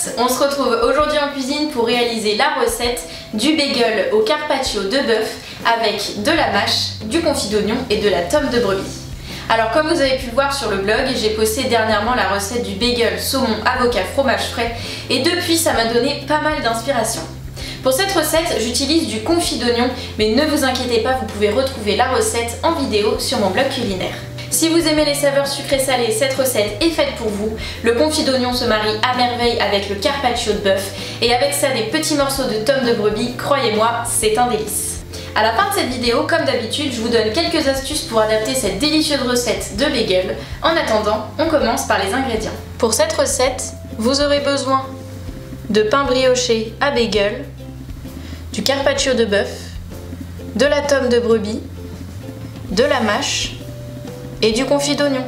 tous, on se retrouve aujourd'hui en cuisine pour réaliser la recette du bagel au carpaccio de bœuf avec de la mâche, du confit d'oignon et de la tome de brebis. Alors comme vous avez pu le voir sur le blog, j'ai posté dernièrement la recette du bagel saumon, avocat, fromage frais et depuis ça m'a donné pas mal d'inspiration. Pour cette recette, j'utilise du confit d'oignon, mais ne vous inquiétez pas, vous pouvez retrouver la recette en vidéo sur mon blog culinaire. Si vous aimez les saveurs sucrées-salées, cette recette est faite pour vous. Le confit d'oignon se marie à merveille avec le carpaccio de bœuf et avec ça des petits morceaux de tome de brebis, croyez-moi, c'est un délice. À la fin de cette vidéo, comme d'habitude, je vous donne quelques astuces pour adapter cette délicieuse recette de bagel. En attendant, on commence par les ingrédients. Pour cette recette, vous aurez besoin de pain brioché à bagel, du carpaccio de bœuf, de la tome de brebis, de la mâche et du confit d'oignon.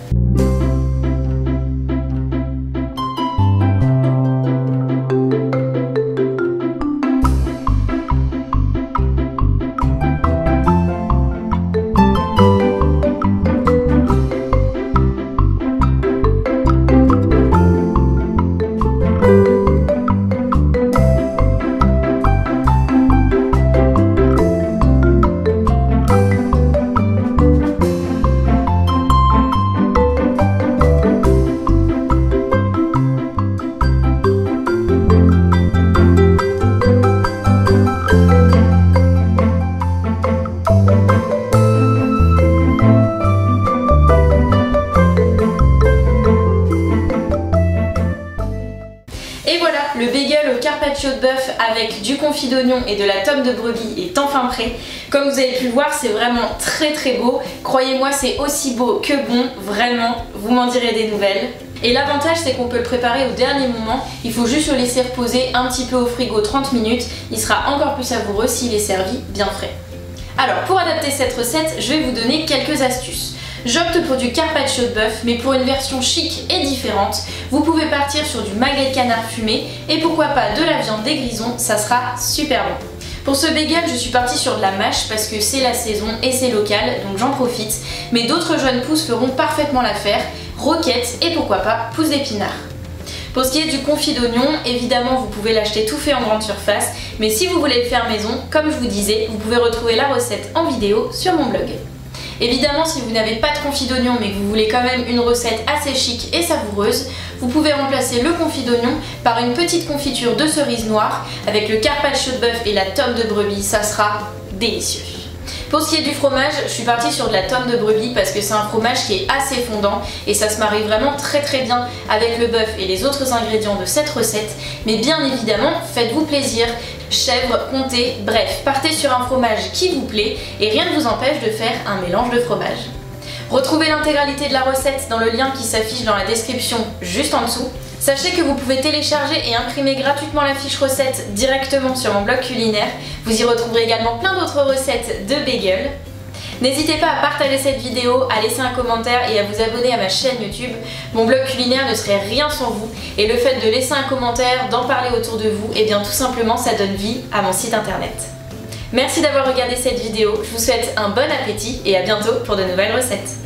Et voilà, le bagel au carpaccio de bœuf avec du confit d'oignon et de la tome de brebis est enfin prêt. Comme vous avez pu le voir, c'est vraiment très beau. Croyez-moi, c'est aussi beau que bon, vraiment, vous m'en direz des nouvelles. Et l'avantage, c'est qu'on peut le préparer au dernier moment. Il faut juste le laisser reposer un petit peu au frigo 30 minutes. Il sera encore plus savoureux s'il est servi bien frais. Alors, pour adapter cette recette, je vais vous donner quelques astuces. J'opte pour du carpaccio de bœuf, mais pour une version chic et différente, vous pouvez partir sur du magret de canard fumé et pourquoi pas de la viande des grisons, ça sera super bon. Pour ce bagel, je suis partie sur de la mâche parce que c'est la saison et c'est local, donc j'en profite, mais d'autres jeunes pousses feront parfaitement l'affaire, roquettes et pourquoi pas pousses d'épinards. Pour ce qui est du confit d'oignon, évidemment vous pouvez l'acheter tout fait en grande surface, mais si vous voulez le faire maison, comme je vous disais, vous pouvez retrouver la recette en vidéo sur mon blog. Évidemment, si vous n'avez pas de confit d'oignon mais que vous voulez quand même une recette assez chic et savoureuse, vous pouvez remplacer le confit d'oignon par une petite confiture de cerise noire avec le carpaccio de bœuf et la tome de brebis, ça sera délicieux. Pour ce qui est du fromage, je suis partie sur de la tome de brebis parce que c'est un fromage qui est assez fondant et ça se marie vraiment très bien avec le bœuf et les autres ingrédients de cette recette. Mais bien évidemment, faites-vous plaisir. Chèvre, comté, bref, partez sur un fromage qui vous plaît et rien ne vous empêche de faire un mélange de fromage. Retrouvez l'intégralité de la recette dans le lien qui s'affiche dans la description juste en dessous. Sachez que vous pouvez télécharger et imprimer gratuitement la fiche recette directement sur mon blog culinaire. Vous y retrouverez également plein d'autres recettes de bagel. N'hésitez pas à partager cette vidéo, à laisser un commentaire et à vous abonner à ma chaîne YouTube. Mon blog culinaire ne serait rien sans vous et le fait de laisser un commentaire, d'en parler autour de vous, et bien tout simplement ça donne vie à mon site internet. Merci d'avoir regardé cette vidéo, je vous souhaite un bon appétit et à bientôt pour de nouvelles recettes.